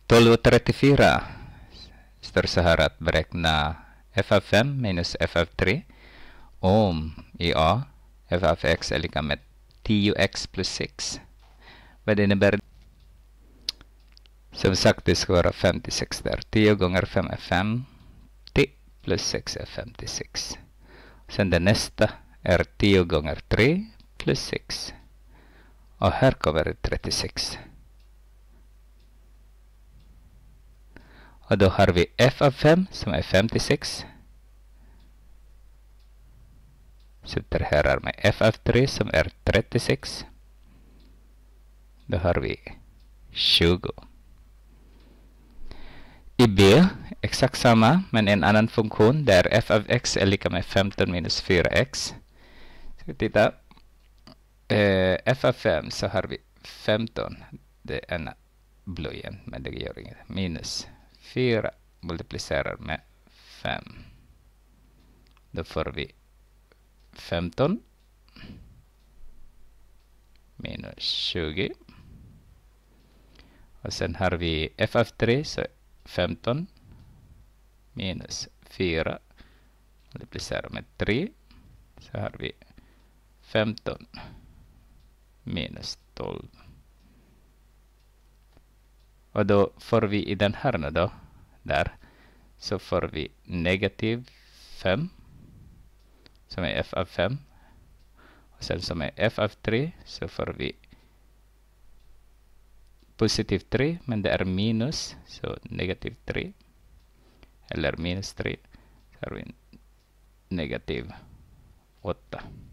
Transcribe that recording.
1234 står så här att beräkna f av 5 minus f av 3 om i A f av x är lika med 10x plus 6. Vad innebär det? Som sagt, det ska vara 56 där. 10 gånger 5 är 50 plus 6 är 56. Sen det nästa är 10 gånger 3 plus 6. Och här kommer det 36. Och då har vi f av 5 som är 56. Subtraherar med f av 3 som är 36. Då har vi 20. I B, exakt samma, men en annan funktion där f av x är lika med 15 minus 4x. Så vi tittar. F av 5 så har vi 15. Det är en blå igen, men det gör inget. Minus 4 multiplicerar med 5. Då får vi 15 minus 20. Och sen har vi f av 3 så 15 minus 4 multiplicerar med 3. Så har vi 15 minus 12. Och då får vi i den här nu då, där, så får vi negativ 5 som är f av 5. Och sen som är f av 3 så får vi positiv 3, men det är minus, så negativ 3. Eller minus 3, så har vi negativ 8.